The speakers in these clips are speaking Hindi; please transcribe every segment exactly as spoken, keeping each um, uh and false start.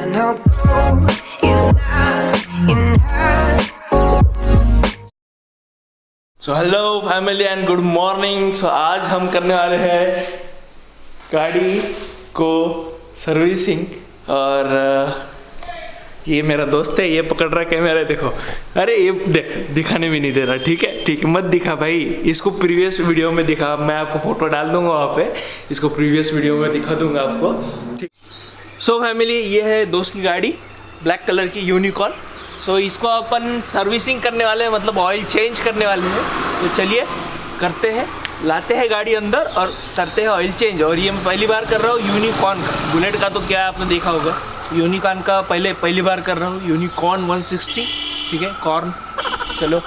So hello family and good morning. So आज हम करने वाले हैं गाड़ी को सर्विसिंग, और ये मेरा दोस्त है, ये पकड़ रहा है कैमरा, देखो। अरे ये देख, दिखाने भी नहीं दे रहा। ठीक है ठीक है, मत दिखा भाई, इसको प्रीवियस वीडियो में दिखा। मैं आपको फोटो डाल दूंगा वहाँ पे, इसको प्रीवियस वीडियो में दिखा दूंगा आपको। ठीक। सो फैमिली, ये है दोस्त की गाड़ी, ब्लैक कलर की यूनिकॉर्न। सो so, इसको अपन सर्विसिंग करने वाले हैं, मतलब ऑयल चेंज करने वाले हैं। तो चलिए करते हैं, लाते हैं गाड़ी अंदर और करते हैं ऑयल चेंज। और ये मैं पहली बार कर रहा हूँ यूनिकॉर्न का। बुलेट का तो क्या आपने देखा होगा, यूनिकॉर्न का पहले पहली बार कर रहा हूँ, यूनिकॉर्न वन सिक्सटी। ठीक है, कॉर्न। चलो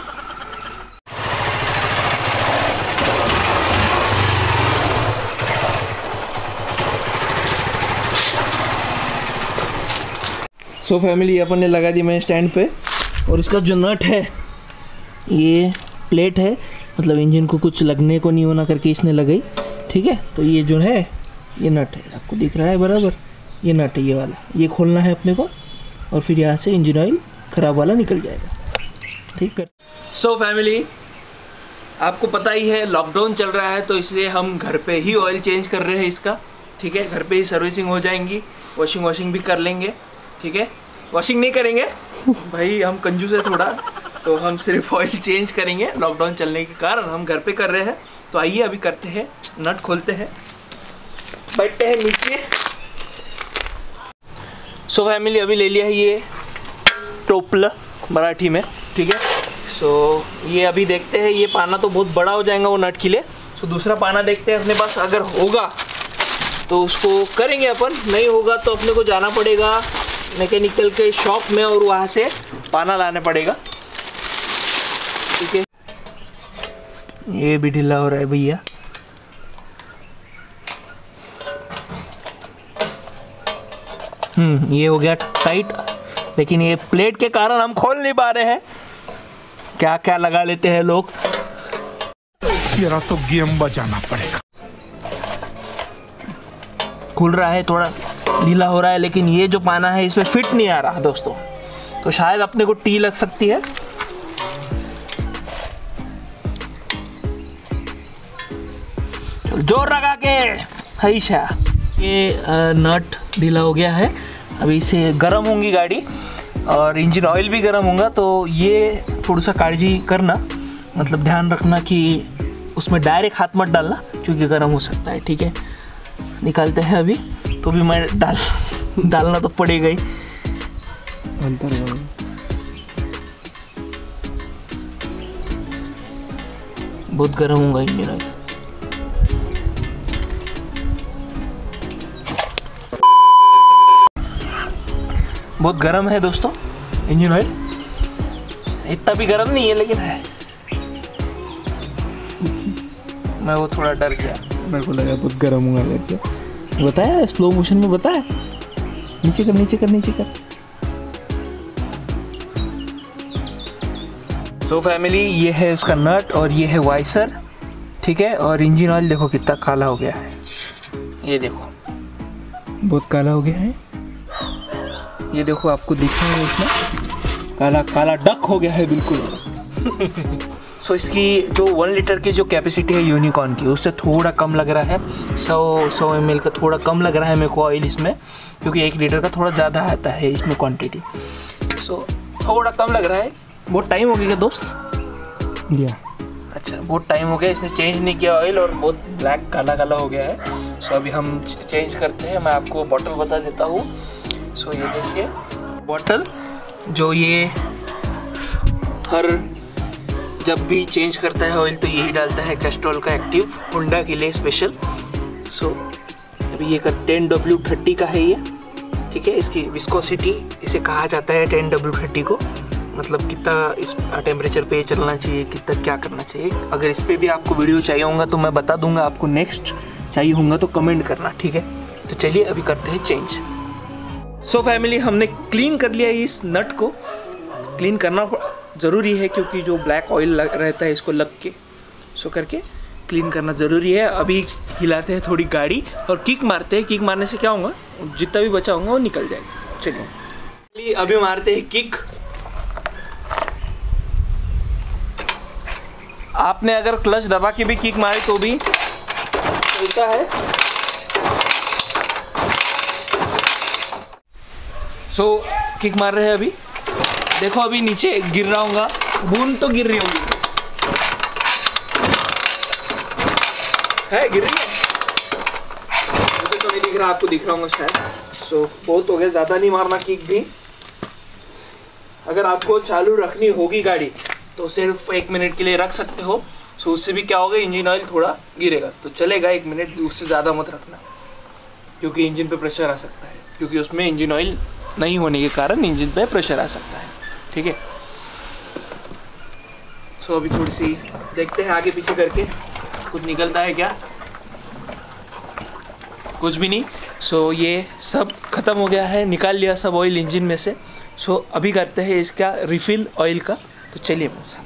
सो so फैमिली, अपन ने लगा दी मैं स्टैंड पे, और इसका जो नट है, ये प्लेट है, मतलब इंजन को कुछ लगने को नहीं होना करके इसने लगाई। ठीक है, तो ये जो है ये नट है, आपको दिख रहा है बराबर, ये नट है, ये वाला, ये खोलना है अपने को, और फिर यहाँ से इंजन ऑयल ख़राब वाला निकल जाएगा। ठीक है। सो फैमिली, आपको पता ही है लॉकडाउन चल रहा है, तो इसलिए हम घर पे ही ऑयल चेंज कर रहे हैं इसका। ठीक है, घर पे ही सर्विसिंग हो जाएंगी, वॉशिंग वॉशिंग भी कर लेंगे। ठीक है, वॉशिंग नहीं करेंगे भाई, हम कंजूस है थोड़ा, तो हम सिर्फ ऑयल चेंज करेंगे। लॉकडाउन चलने के कारण हम घर पे कर रहे हैं। तो आइए अभी करते हैं, नट खोलते हैं, बैठते हैं नीचे। सो फैमिली, अभी ले लिया है ये टोपला मराठी में। ठीक है, सो ये अभी देखते हैं, ये पाना तो बहुत बड़ा हो जाएगा वो नट के लिए। सो दूसरा पाना देखते हैं अपने पास, अगर होगा तो उसको करेंगे अपन, नहीं होगा तो अपने को जाना पड़ेगा मैकेनिकल के शॉप में और वहाँ से पाना लाने पड़ेगा। ठीक है, ये भी ढीला हो रहा है भैया। हम्म ये हो गया टाइट, लेकिन ये प्लेट के कारण हम खोल नहीं पा रहे हैं। क्या क्या लगा लेते हैं लोग, तेरा तो गेम बजाना पड़ेगा। खुल रहा है, थोड़ा ढीला हो रहा है, लेकिन ये जो पाना है इसमें फिट नहीं आ रहा दोस्तों, तो शायद अपने को टी लग सकती है। जोर लगा के हईशा। ये नट ढीला हो गया है, अभी इसे गर्म होंगी गाड़ी और इंजन ऑयल भी गर्म होगा, तो ये थोड़ा सा काळजी करना, मतलब ध्यान रखना कि उसमें डायरेक्ट हाथ मत डालना, क्योंकि गर्म हो सकता है। ठीक है, निकालते हैं अभी, तो भी मैं डाल डालना तो पड़ेगा ही। अंतर बहुत गर्म होगा इंजन ऑयल। बहुत गर्म है दोस्तों इंजन ऑयल, इतना भी गर्म नहीं है लेकिन है। मैं वो थोड़ा डर गया, मेरे को लगा बहुत गर्म होगा करके। बताया स्लो मोशन में, बताया नीचे कर नीचे कर नीचे कर। सो फैमिली, ये है उसका नट और ये है वाइसर। ठीक है, और इंजन ऑयल देखो कितना काला हो गया है, ये देखो बहुत काला हो गया है। ये देखो, आपको दिख रहा है इसमें काला काला डक हो गया है बिल्कुल। सो so, इसकी जो वन लीटर की जो कैपेसिटी है यूनिकॉर्न की, उससे थोड़ा कम लग रहा है, सौ सौ एम एल का थोड़ा कम लग रहा है मेरे को ऑयल इसमें, क्योंकि एक लीटर का थोड़ा ज़्यादा आता है इसमें क्वांटिटी। सो so, थोड़ा कम लग रहा है। बहुत टाइम हो गया दोस्त लिया, अच्छा बहुत टाइम हो गया, इसने चेंज नहीं किया ऑयल, और बहुत ब्लैक काला काला हो गया है। सो so, अभी हम चेंज करते हैं। मैं आपको बॉटल बता देता हूँ। सो so, ये देखिए बॉटल, जो ये हर जब भी चेंज करता है ऑयल तो यही डालता है, कैस्ट्रॉल का एक्टिव, होंडा के लिए स्पेशल। सो so, अभी ये का टेन डब्ल्यू थर्टी का है ये। ठीक है, इसकी विस्कोसिटी इसे कहा जाता है टेन डब्ल्यू थर्टी को, मतलब कितना इस टेम्परेचर पे चलना चाहिए, कितना क्या करना चाहिए। अगर इस पर भी आपको वीडियो चाहिए होगा तो मैं बता दूंगा आपको, नेक्स्ट चाहिए होगा तो कमेंट करना। ठीक है, तो चलिए अभी करते हैं चेंज। सो so, फैमिली, हमने क्लीन कर लिया इस नट को। क्लीन करना ज़रूरी है क्योंकि जो ब्लैक ऑयल लग रहता है इसको लग के, सो करके क्लीन करना ज़रूरी है। अभी हिलाते हैं थोड़ी गाड़ी और किक मारते हैं। किक मारने से क्या होगा, जितना भी बचा होगा वो निकल जाएगा। चलिए अभी मारते हैं किक। आपने अगर क्लच दबा के भी किक मारी तो भी चलता है। सो so, किक मार रहे हैं अभी। देखो अभी नीचे गिर रहा हूँगा, बूंद तो गिर रही होगी, है गिर रही है, मुझे तो नहीं दिख रहा, आपको दिख रहा होगा शायद। सो so, बहुत हो गया, ज़्यादा नहीं मारना किक भी। अगर आपको चालू रखनी होगी गाड़ी तो सिर्फ एक मिनट के लिए रख सकते हो। सो उससे भी क्या होगा, इंजन ऑयल थोड़ा गिरेगा तो चलेगा एक मिनट, उससे ज़्यादा मत रखना क्योंकि इंजन पे प्रेशर आ सकता है, क्योंकि उसमें इंजन ऑयल नहीं होने के कारण इंजन पे प्रेशर आ सकता है। ठीक है, सो अभी थोड़ी सी देखते हैं आगे पीछे करके कुछ निकलता है क्या, कुछ भी नहीं। सो ये सब ख़त्म हो गया है, निकाल लिया सब ऑयल इंजन में से। सो अभी करते हैं इसका रिफ़िल ऑयल का, तो चलिए मेरे साथ।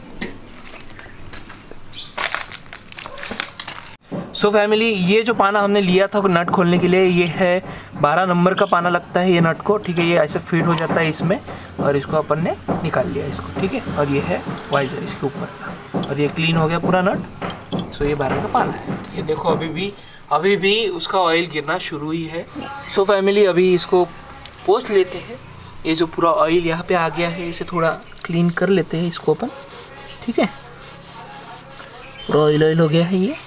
सो फैमिली, ये जो पाना हमने लिया था नट खोलने के लिए, ये है बारह नंबर का पाना लगता है ये नट को। ठीक है, ये ऐसे फिट हो जाता है इसमें और इसको अपन ने निकाल लिया इसको। ठीक है, और ये है वाइजर इसके ऊपर का, और ये क्लीन हो गया पूरा नट। सो ये बारह का पाना है। ये देखो अभी भी अभी भी उसका ऑयल गिरना शुरू ही है। सो फैमिली, अभी इसको पोंछ लेते हैं। ये जो पूरा ऑयल यहाँ पे आ गया है इसे थोड़ा क्लीन कर लेते हैं इसको अपन। ठीक है, पूरा ऑयल ऑयल हो गया है ये।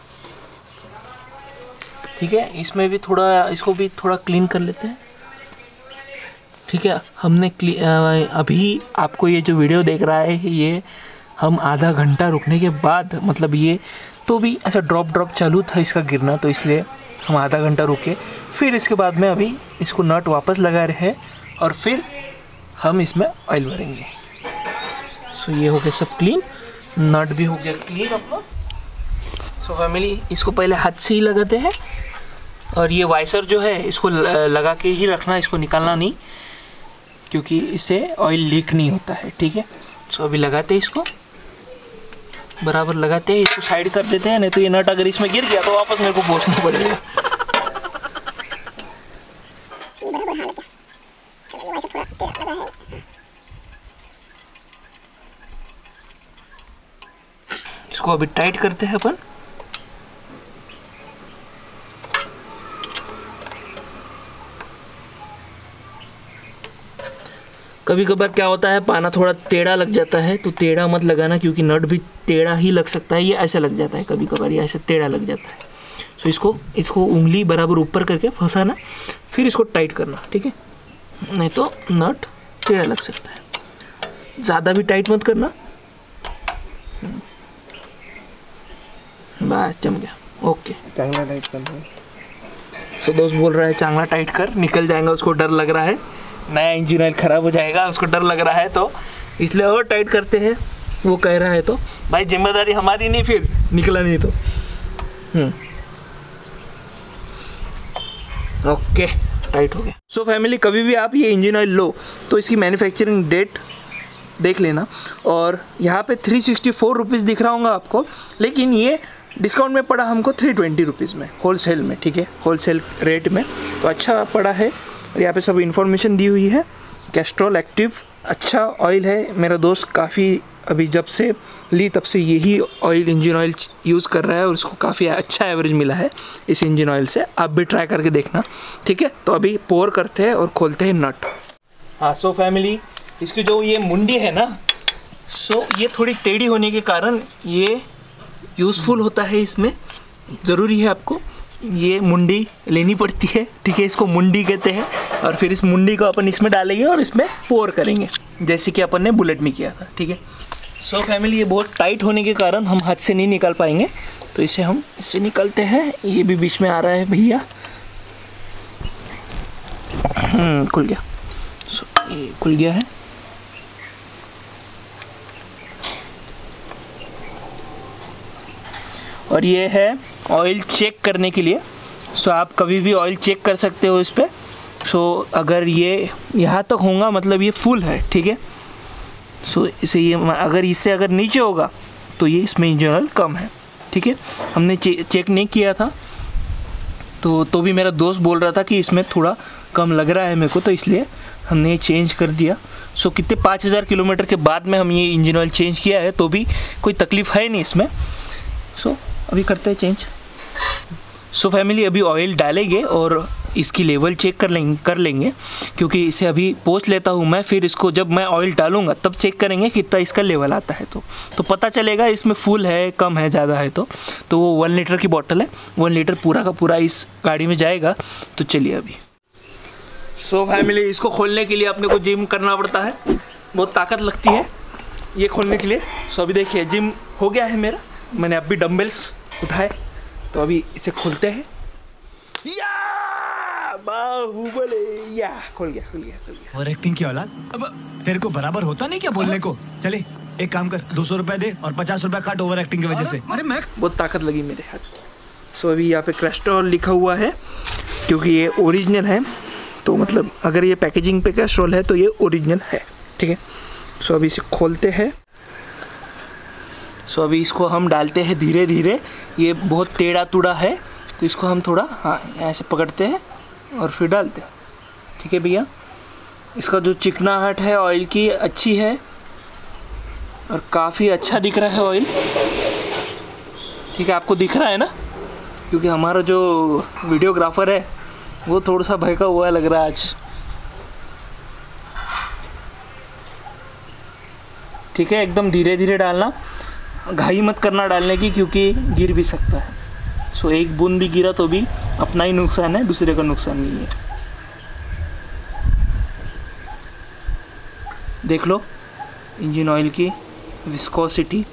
ठीक है, इसमें भी थोड़ा, इसको भी थोड़ा क्लीन कर लेते हैं। ठीक है, हमने अभी आपको ये जो वीडियो देख रहा है ये हम आधा घंटा रुकने के बाद, मतलब ये तो भी ऐसा ड्रॉप ड्रॉप चालू था इसका गिरना, तो इसलिए हम आधा घंटा रुके। फिर इसके बाद में अभी इसको नट वापस लगा रहे हैं और फिर हम इसमें ऑयल भरेंगे। सो ये हो गया सब क्लीन, नट भी हो गया क्लीन अपना। सो फैमिली, इसको पहले हाथ से ही लगाते हैं और ये वाइसर जो है इसको लगा के ही रखना, इसको निकालना नहीं, क्योंकि इससे ऑयल लीक नहीं होता है। ठीक है, सो अभी लगाते हैं इसको, बराबर लगाते हैं, इसको साइड कर देते हैं, नहीं तो ये नट अगर इसमें गिर गया तो वापस मेरे को पोंछना पड़ेगा। इसको अभी टाइट करते हैं अपन। कभी कभार क्या होता है, पाना थोड़ा टेढ़ा लग जाता है, तो टेढ़ा मत लगाना क्योंकि नट भी टेढ़ा ही लग सकता है। ये ऐसे लग जाता है कभी कभार, ये ऐसे टेढ़ा लग जाता है। तो इसको इसको उंगली बराबर ऊपर करके फंसाना, फिर इसको टाइट करना। ठीक है, नहीं तो नट टेढ़ा लग सकता है। ज़्यादा भी टाइट मत करना, बस जम गया। ओके, चांगला टाइट करना है। सो दोस्त बोल रहा है चांगला टाइट कर, निकल जाएगा, उसको डर लग रहा है, नया इंजन ऑयल ख़राब हो जाएगा, उसको डर लग रहा है, तो इसलिए और टाइट करते हैं। वो कह रहा है तो भाई जिम्मेदारी हमारी नहीं, फिर निकला नहीं तो। हम्म ओके, टाइट हो गया। सो फैमिली, कभी भी आप ये इंजन ऑयल लो तो इसकी मैन्युफैक्चरिंग डेट देख लेना। और यहाँ पे थ्री सिक्सटी फोर रुपीज़ दिख रहा होगा आपको, लेकिन ये डिस्काउंट में पड़ा हमको थ्री ट्वेंटी रुपीज़ में, होलसेल में। ठीक है, होलसेल रेट में, तो अच्छा पड़ा है। और यहाँ पे सब इन्फॉर्मेशन दी हुई है। कैस्ट्रॉल एक्टिव अच्छा ऑयल है। मेरा दोस्त काफ़ी अभी जब से ली तब से यही ऑयल इंजन ऑयल यूज़ कर रहा है और उसको काफ़ी अच्छा एवरेज मिला है इस इंजन ऑयल से। आप भी ट्राई करके देखना। ठीक है, तो अभी पोर करते हैं और खोलते हैं नट। हाँ, सो फैमिली, इसकी जो ये मुंडी है ना, सो ये थोड़ी टेढ़ी होने के कारण ये यूज़फुल होता है। इसमें ज़रूरी है आपको ये मुंडी लेनी पड़ती है। ठीक है, इसको मुंडी कहते हैं। और फिर इस मुंडी को अपन इसमें डालेंगे और इसमें पोर करेंगे, जैसे कि अपन ने बुलेट में किया था। ठीक है, सो फैमिली, ये बहुत टाइट होने के कारण हम हाथ से नहीं निकाल पाएंगे, तो इसे हम इससे निकालते हैं। ये भी बीच में आ रहा है भैया। हम्म खुल गया। सो ये खुल गया है। और ये है ऑयल चेक करने के लिए। सो आप कभी भी ऑयल चेक कर सकते हो इस पर। सो अगर ये यहाँ तक होगा मतलब ये फुल है। ठीक है, सो इसे ये अगर इससे अगर नीचे होगा तो ये इसमें इंजन ऑयल कम है। ठीक है, हमने चे, चेक नहीं किया था, तो तो भी मेरा दोस्त बोल रहा था कि इसमें थोड़ा कम लग रहा है मेरे को, तो इसलिए हमने ये चेंज कर दिया। सो कितने पाँच हज़ार किलोमीटर के बाद में हम ये इंजन ऑयल चेंज किया है, तो भी कोई तकलीफ़ है नहीं इसमें। सो अभी करते हैं चेंज। सो फैमिली अभी ऑयल डालेंगे और इसकी लेवल चेक कर लेंगे कर लेंगे क्योंकि इसे अभी पोंछ लेता हूँ मैं, फिर इसको जब मैं ऑयल डालूंगा तब चेक करेंगे कितना इसका लेवल आता है, तो तो पता चलेगा इसमें फुल है, कम है, ज़्यादा है। तो तो वो वन लीटर की बॉटल है, वन लीटर पूरा का पूरा इस गाड़ी में जाएगा। तो चलिए अभी। सो फैमिली इसको खोलने के लिए अपने को जिम करना पड़ता है, बहुत ताकत लगती है ये खोलने के लिए। सो अभी देखिए जिम हो गया है मेरा, मैंने अभी डम्बल्स उठाए, तो अभी इसे खोलते हैं। या बाहुबली, या खोल गया खोल गया खोल गया। और एक्टिंग की औलाद, अब तेरे को बराबर होता नहीं क्या बोलने को? चले एक काम कर, दो सौ रुपए दे और पचास रुपए काट ओवर एक्टिंग की वजह से। अरे मैं बहुत ताकत लगी मेरे हाथ। सो अभी यहाँ पे कैस्ट्रॉल लिखा हुआ है क्योंकि ये ओरिजिनल है, तो मतलब अगर ये पैकेजिंग पे कैस्ट्रॉल है तो ये ओरिजिनल है, ठीक है। सो अभी इसे खोलते हैं। सो अभी इसको हम डालते हैं धीरे धीरे, ये बहुत टेढ़ा टूढ़ा है तो इसको हम थोड़ा हाँ ऐसे पकड़ते हैं और फिर डालते हैं, ठीक है भैया। इसका जो चिकनाहट है ऑयल की अच्छी है और काफ़ी अच्छा दिख रहा है ऑयल, ठीक है। आपको दिख रहा है ना, क्योंकि हमारा जो वीडियोग्राफर है वो थोड़ा सा भयका हुआ लग रहा है आज, ठीक है। एकदम धीरे धीरे डालना, घाई मत करना डालने की क्योंकि गिर भी सकता है। सो एक बूंद भी गिरा तो भी अपना ही नुकसान है, दूसरे का नुकसान नहीं है। देख लो इंजन ऑयल की विस्कोसिटी,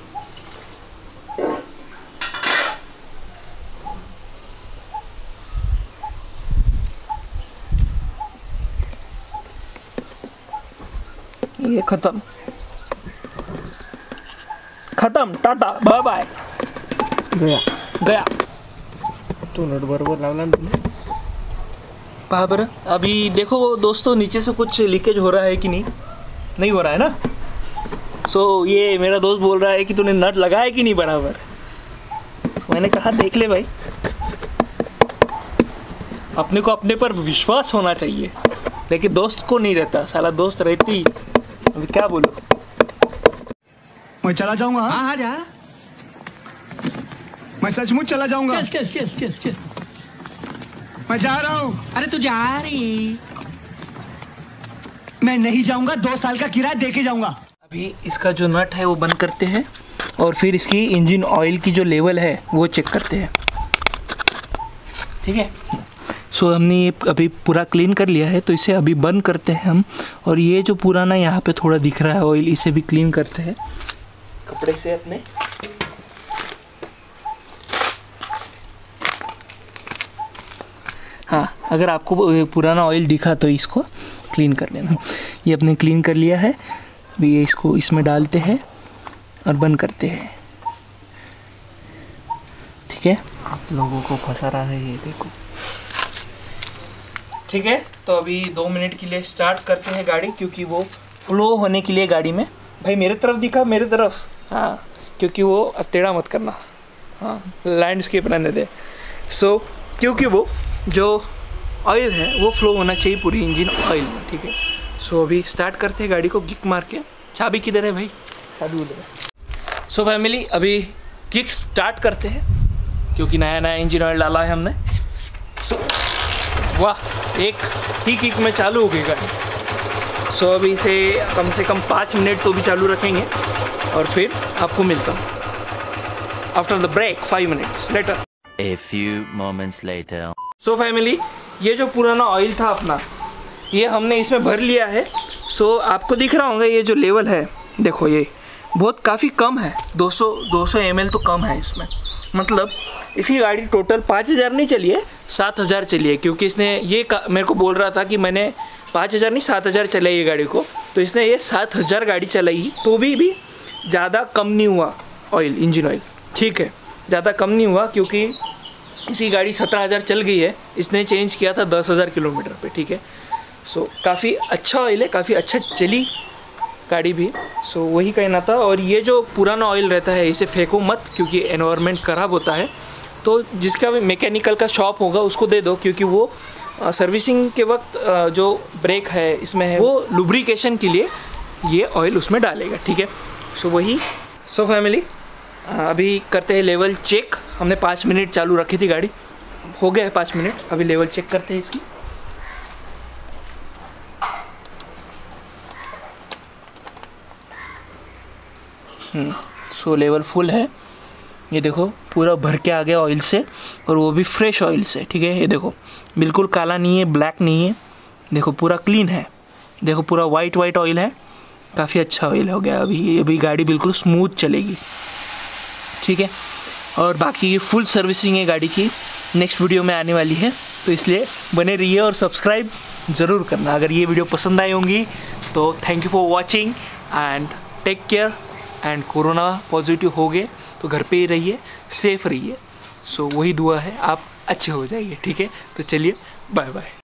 ये खत्म खत्म टाटा बाय बाय, गया गया तो नट बरोबर लागला ना पहा बरं। अभी देखो दोस्तों नीचे से कुछ लीकेज हो रहा है कि नहीं, नहीं हो रहा है ना। सो so, ये मेरा दोस्त बोल रहा है कि तूने नट लगाया कि नहीं बराबर। मैंने कहा देख ले भाई, अपने को अपने पर विश्वास होना चाहिए, लेकिन दोस्त को नहीं रहता, साला दोस्त रहती। अभी क्या बोलूं, मैं चला जाऊंगा। हाँ हाँ जा, मैं सचमुच चला जाऊंगा। चल चल चल चल चल, मैं जा रहा हूँ। अरे तू जा रही, मैं नहीं जाऊंगा, दो साल का किराया दे के जाऊंगा। अभी इसका जो नट है वो बंद करते हैं और फिर इसकी इंजन ऑयल की जो लेवल है वो चेक करते हैं, ठीक है। सो so, हमने ये अभी पूरा क्लीन कर लिया है, तो इसे अभी बंद करते हैं हम। और ये जो पुराना यहाँ पे थोड़ा दिख रहा है ऑयल, इसे भी क्लीन करते हैं कपड़े से अपने। हाँ, अगर आपको पुराना ऑयल दिखा तो इसको क्लीन कर लेना। ये अपने क्लीन कर लिया है, अभी ये इसको इसमें डालते हैं और बंद करते हैं, ठीक है। लोगों को फंसा रहा है ये देखो, ठीक है। तो अभी दो मिनट के लिए स्टार्ट करते हैं गाड़ी, क्योंकि वो फ्लो होने के लिए गाड़ी में। भाई मेरे तरफ दिखा, मेरे तरफ, हाँ, क्योंकि वो टेढ़ा मत करना, हाँ, लैंडस्केप रहने दे। सो so, क्योंकि वो जो ऑयल है वो फ्लो होना चाहिए पूरी इंजन ऑयल में, ठीक है। सो so, अभी स्टार्ट करते हैं गाड़ी को किक मार के। चाबी किधर है भाई, चाबी उधर है। सो फैमिली अभी किक स्टार्ट करते हैं, क्योंकि नया नया इंजन ऑयल डाला है हमने। सो so, वाह, एक ही किक में चालू हो गई गाड़ी। सो so, अभी इसे कम से कम पाँच मिनट तो भी चालू रखेंगे और फिर आपको मिलता हूँ after the break, five minutes later. A few moments later. So family ये जो पुराना ऑयल था अपना, ये हमने इसमें भर लिया है। सो so, आपको दिख रहा होगा ये जो लेवल है, देखो ये बहुत काफ़ी कम है, दो सौ एम एल तो कम है इसमें। मतलब इसकी गाड़ी टोटल पाँच हज़ार नहीं चली है, सात हज़ार चली है, क्योंकि इसने ये मेरे को बोल रहा था कि मैंने पाँच हज़ार नहीं सात हज़ार चलाई ये गाड़ी को, तो इसने ये सात हज़ार गाड़ी चलाई, तो भी भी ज़्यादा कम नहीं हुआ ऑयल, इंजन ऑयल, ठीक है, ज़्यादा कम नहीं हुआ, क्योंकि इसकी गाड़ी सत्रह हज़ार चल गई है, इसने चेंज किया था दस हज़ार किलोमीटर पे, ठीक है। सो so, काफ़ी अच्छा ऑयल है, काफ़ी अच्छा चली गाड़ी भी। सो so, वही कहना था। और ये जो पुराना ऑयल रहता है इसे फेंको मत, क्योंकि एनवायरनमेंट ख़राब होता है, तो जिसका भी मैकेनिकल का शॉप होगा उसको दे दो, क्योंकि वो सर्विसिंग के वक्त आ, जो ब्रेक है इसमें है वो लुब्रिकेशन के लिए ये ऑयल उसमें डालेगा, ठीक है। सो वही सो फैमिली अभी करते हैं लेवल चेक। हमने पाँच मिनट चालू रखी थी गाड़ी, हो गया है पाँच मिनट, अभी लेवल चेक करते हैं इसकी। सो लेवल फुल है, ये देखो पूरा भर के आ गया ऑयल से, और वो भी फ्रेश ऑयल से, ठीक है। ये देखो बिल्कुल काला नहीं है, ब्लैक नहीं है, देखो पूरा क्लीन है, देखो पूरा वाइट वाइट ऑयल है, काफ़ी अच्छा ऑयल हो गया। अभी अभी गाड़ी बिल्कुल स्मूथ चलेगी, ठीक है। और बाकी फुल सर्विसिंग है गाड़ी की, नेक्स्ट वीडियो में आने वाली है, तो इसलिए बने रहिए और सब्सक्राइब ज़रूर करना। अगर ये वीडियो पसंद आई होंगी तो thank you for watching and take care. And corona positive हो गए तो घर पे ही रहिए, सेफ रहिए। सो वही दुआ है, आप अच्छे हो जाइए, ठीक है। तो चलिए बाय बाय।